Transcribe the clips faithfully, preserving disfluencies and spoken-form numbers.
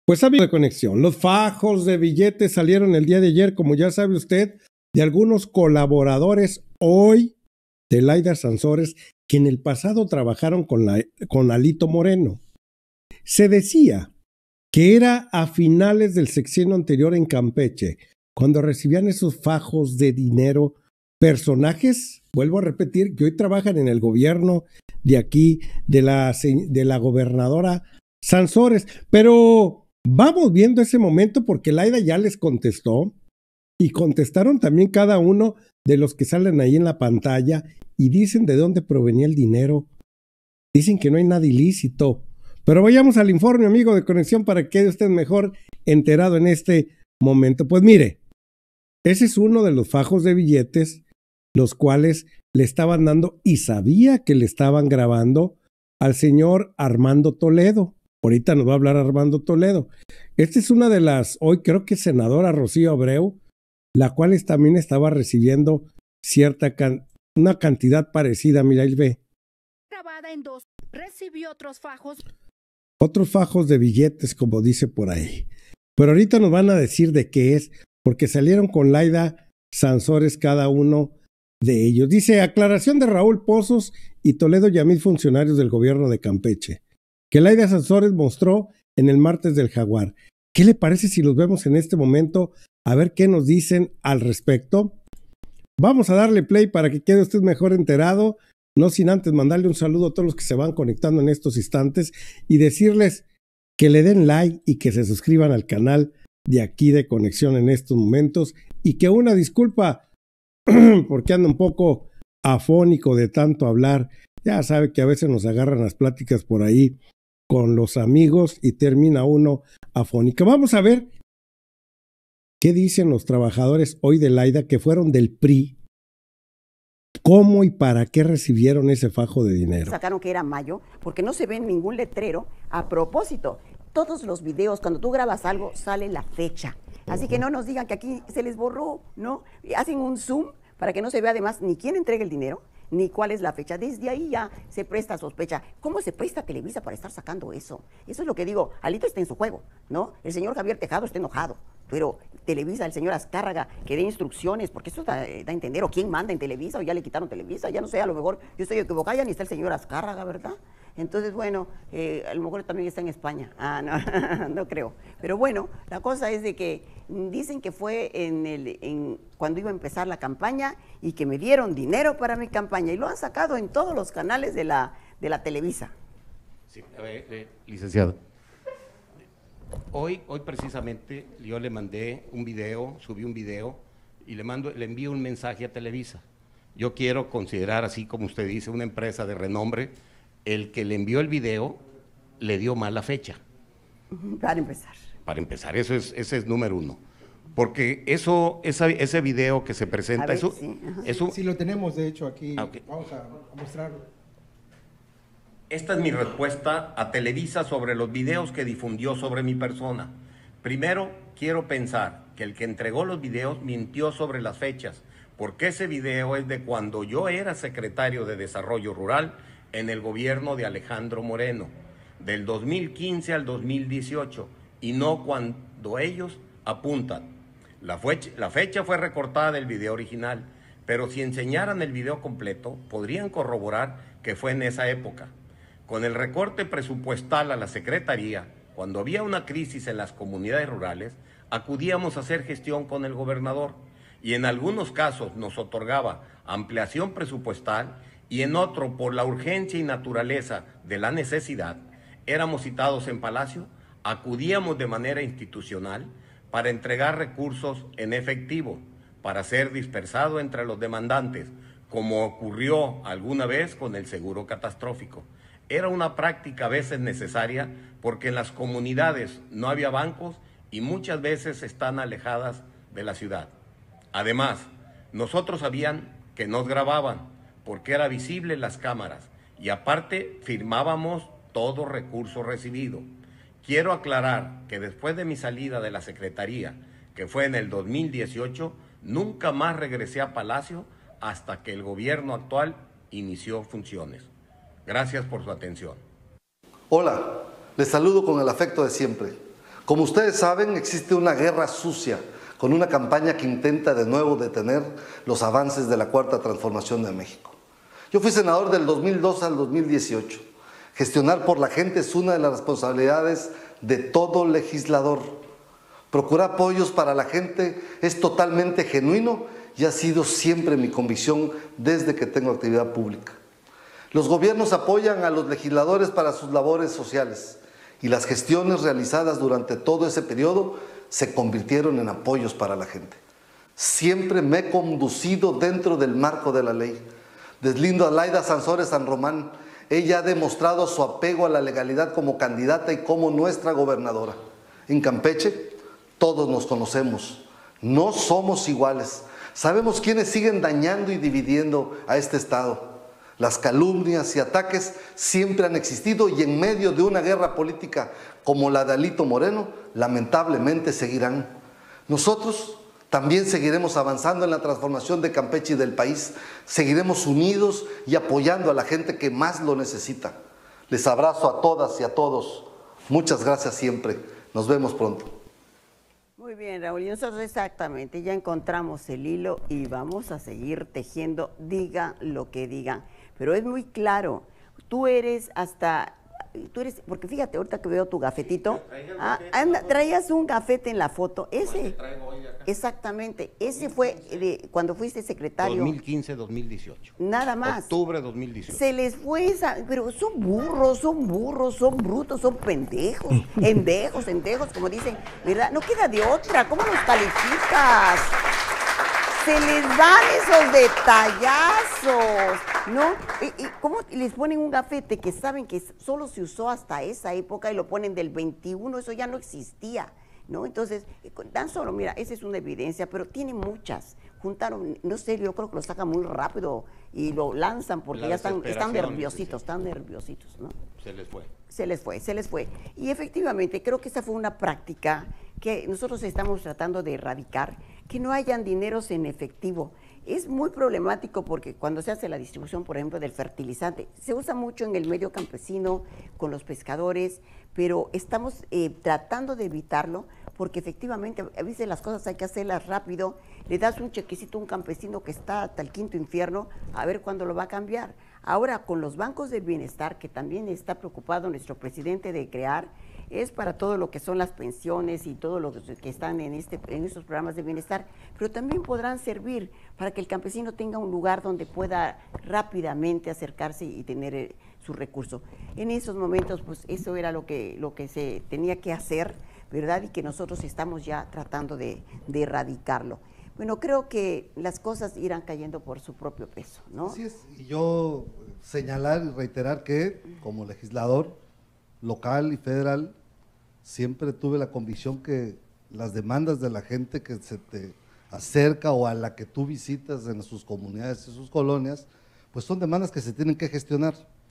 Pues amigo de conexión, los fajos de billetes salieron el día de ayer, como ya sabe usted, de algunos colaboradores hoy de Laida Sansores que en el pasado trabajaron con, la, con Alito Moreno. Se decía que era a finales del sexenio anterior en Campeche, cuando recibían esos fajos de dinero personajes, vuelvo a repetir, que hoy trabajan en el gobierno de aquí, de la, de la gobernadora Sansores, pero vamos viendo ese momento porque Laida ya les contestó y contestaron también cada uno de los que salen ahí en la pantalla y dicen de dónde provenía el dinero. Dicen que no hay nada ilícito. Pero vayamos al informe, amigo de conexión, para que quede usted mejor enterado en este momento. Pues mire, ese es uno de los fajos de billetes, los cuales le estaban dando y sabía que le estaban grabando al señor Armando Toledo. Ahorita nos va a hablar Armando Toledo. Esta es una de las, hoy creo que senadora Rocío Abreu, la cual también estaba recibiendo cierta, can, una cantidad parecida, mira, ahí ve. Grabada en dos, recibió otros fajos. Otros fajos de billetes, como dice por ahí. Pero ahorita nos van a decir de qué es, porque salieron con Laida Sansores cada uno de ellos. Dice, aclaración de Raúl Pozos y Toledo Yamil, funcionarios del gobierno de Campeche, que Laida Sansores mostró en el martes del Jaguar. ¿Qué le parece si los vemos en este momento? A ver qué nos dicen al respecto. Vamos a darle play para que quede usted mejor enterado, no sin antes mandarle un saludo a todos los que se van conectando en estos instantes y decirles que le den like y que se suscriban al canal de aquí de Conexión en estos momentos y que una disculpa porque ando un poco afónico de tanto hablar. Ya sabe que a veces nos agarran las pláticas por ahí con los amigos y termina uno afónico. Vamos a ver qué dicen los trabajadores hoy de Laida que fueron del P R I, cómo y para qué recibieron ese fajo de dinero. Sacaron que era mayo porque no se ve ningún letrero a propósito. Todos los videos, cuando tú grabas algo, sale la fecha. Así que no nos digan que aquí se les borró, ¿no? Hacen un zoom para que no se vea además ni quién entrega el dinero, ni cuál es la fecha. Desde ahí ya se presta sospecha. ¿Cómo se presta Televisa para estar sacando eso? Eso es lo que digo. Alito está en su juego, ¿no? El señor Javier Tejado está enojado, pero Televisa, el señor Azcárraga, que dé instrucciones, porque eso da, da a entender, o quién manda en Televisa, o ya le quitaron Televisa, ya no sé, a lo mejor yo estoy equivocada, ya ni está el señor Azcárraga, ¿verdad? Entonces, bueno, eh, a lo mejor también está en España. Ah, no, no creo. Pero bueno, la cosa es de que dicen que fue en el, en, cuando iba a empezar la campaña y que me dieron dinero para mi campaña y lo han sacado en todos los canales de la, de la Televisa. Sí, eh, eh, licenciado. Hoy, hoy precisamente yo le mandé un video, subí un video y le, mando, le envío un mensaje a Televisa. Yo quiero considerar, así como usted dice, una empresa de renombre. El que le envió el video le dio mala fecha. Para empezar. Para empezar, eso es, ese es número uno. Porque eso, esa, ese video que se presenta, ver, eso, sí, eso... Sí, lo tenemos de hecho aquí, Ah, okay. Vamos a, a mostrarlo. Esta es mi respuesta a Televisa sobre los videos que difundió sobre mi persona. Primero, quiero pensar que el que entregó los videos mintió sobre las fechas, porque ese video es de cuando yo era secretario de Desarrollo Rural en el gobierno de Alejandro Moreno, del dos mil quince al dos mil dieciocho, y no cuando ellos apuntan. La fecha, la fecha fue recortada del video original, pero si enseñaran el video completo, podrían corroborar que fue en esa época. Con el recorte presupuestal a la Secretaría, cuando había una crisis en las comunidades rurales, acudíamos a hacer gestión con el gobernador, y en algunos casos nos otorgaba ampliación presupuestal, y en otro, por la urgencia y naturaleza de la necesidad, éramos citados en Palacio, acudíamos de manera institucional para entregar recursos en efectivo, para ser dispersado entre los demandantes, como ocurrió alguna vez con el seguro catastrófico. Era una práctica a veces necesaria porque en las comunidades no había bancos y muchas veces están alejadas de la ciudad. Además, nosotros sabían que nos grababan, porque era visible en las cámaras, y aparte firmábamos todo recurso recibido. Quiero aclarar que después de mi salida de la Secretaría, que fue en el dos mil dieciocho, nunca más regresé a Palacio hasta que el gobierno actual inició funciones. Gracias por su atención. Hola, les saludo con el afecto de siempre. Como ustedes saben, existe una guerra sucia con una campaña que intenta de nuevo detener los avances de la Cuarta Transformación de México. Yo fui senador del dos mil dos al dos mil dieciocho. Gestionar por la gente es una de las responsabilidades de todo legislador. Procurar apoyos para la gente es totalmente genuino y ha sido siempre mi convicción desde que tengo actividad pública. Los gobiernos apoyan a los legisladores para sus labores sociales y las gestiones realizadas durante todo ese periodo se convirtieron en apoyos para la gente. Siempre me he conducido dentro del marco de la ley. Deslindo a Laida Sansores San Román. Ella ha demostrado su apego a la legalidad como candidata y como nuestra gobernadora. En Campeche, todos nos conocemos. No somos iguales. Sabemos quiénes siguen dañando y dividiendo a este Estado. Las calumnias y ataques siempre han existido y en medio de una guerra política como la de Alito Moreno, lamentablemente seguirán. Nosotros también seguiremos avanzando en la transformación de Campeche y del país. Seguiremos unidos y apoyando a la gente que más lo necesita. Les abrazo a todas y a todos. Muchas gracias siempre. Nos vemos pronto. Muy bien, Raúl, y nosotros exactamente ya encontramos el hilo y vamos a seguir tejiendo, digan lo que digan. Pero es muy claro, tú eres hasta, tú eres, porque fíjate, ahorita que veo tu gafetito, ah, anda, traías un gafete en la foto, ese, exactamente, ese fue de, cuando fuiste secretario. dos mil quince dos mil dieciocho. Nada más. Octubre dos mil dieciocho. Se les fue esa, pero son burros, son burros, son brutos, son pendejos, endejos, endejos, como dicen, ¿verdad? No queda de otra, ¿cómo los calificas? Se les dan esos detallazos, ¿no? ¿Y, y cómo les ponen un gafete que saben que solo se usó hasta esa época y lo ponen del veintiuno? Eso ya no existía, ¿no? Entonces, tan solo, mira, esa es una evidencia, pero tiene muchas. Juntaron, no sé, yo creo que lo sacan muy rápido y lo lanzan porque La ya están, están nerviositos, sí. están nerviositos, ¿no? Se les fue. Se les fue, se les fue. Y efectivamente, creo que esa fue una práctica que nosotros estamos tratando de erradicar, que no hayan dineros en efectivo. Es muy problemático porque cuando se hace la distribución, por ejemplo, del fertilizante, se usa mucho en el medio campesino, con los pescadores, pero estamos eh, tratando de evitarlo porque efectivamente a veces las cosas hay que hacerlas rápido, le das un chequecito a un campesino que está hasta el quinto infierno, a ver cuándo lo va a cambiar. Ahora, con los bancos del bienestar, que también está preocupado nuestro presidente de crear, es para todo lo que son las pensiones y todo lo que están en, este, en estos programas de bienestar, pero también podrán servir para que el campesino tenga un lugar donde pueda rápidamente acercarse y tener eh, su recurso. En esos momentos, pues eso era lo que, lo que se tenía que hacer, ¿verdad? Y que nosotros estamos ya tratando de, de erradicarlo. Bueno, creo que las cosas irán cayendo por su propio peso, ¿no? Así es, y yo señalar y reiterar que como legislador local y federal siempre tuve la convicción que las demandas de la gente que se te acerca o a la que tú visitas en sus comunidades y sus colonias, pues son demandas que se tienen que gestionar.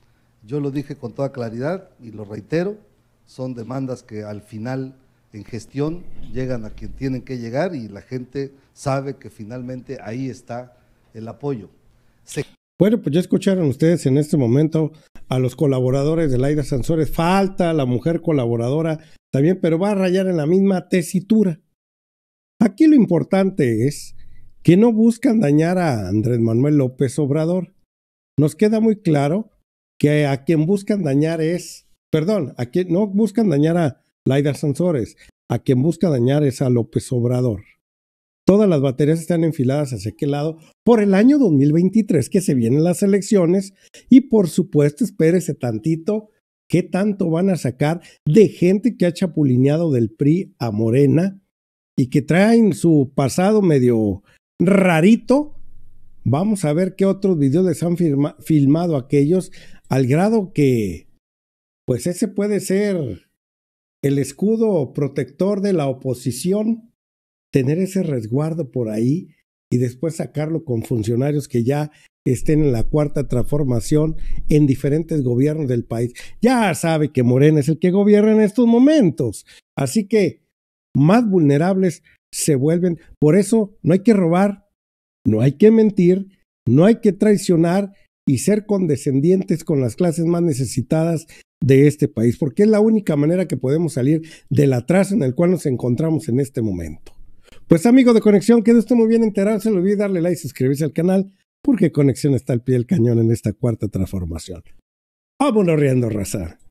Yo lo dije con toda claridad y lo reitero, son demandas que al final en gestión llegan a quien tienen que llegar y la gente sabe que finalmente ahí está el apoyo. Se... Bueno, pues ya escucharon ustedes en este momento a los colaboradores de Laida Sansores. Falta la mujer colaboradora también, pero va a rayar en la misma tesitura. Aquí lo importante es que no buscan dañar a Andrés Manuel López Obrador. Nos queda muy claro que a quien buscan dañar es, perdón, a quien no buscan dañar a Laida Sansores, a quien busca dañar es a López Obrador. Todas las baterías están enfiladas hacia aquel lado por el año dos mil veintitrés, que se vienen las elecciones, y por supuesto, espérese tantito, ¿qué tanto van a sacar de gente que ha chapulineado del P R I a Morena y que traen su pasado medio rarito? Vamos a ver qué otros videos les han firma, filmado aquellos, al grado que, pues ese puede ser el escudo protector de la oposición, tener ese resguardo por ahí y después sacarlo con funcionarios que ya estén en la cuarta transformación en diferentes gobiernos del país. Ya sabe que Morena es el que gobierna en estos momentos, así que más vulnerables se vuelven. Por eso no hay que robar, no hay que mentir, no hay que traicionar y ser condescendientes con las clases más necesitadas de este país, porque es la única manera que podemos salir del atraso en el cual nos encontramos en este momento. Pues amigo de Conexión, quede usted muy bien enterado, se le olvide darle like y suscribirse al canal, porque Conexión está al pie del cañón en esta cuarta transformación. Vámonos riendo, raza.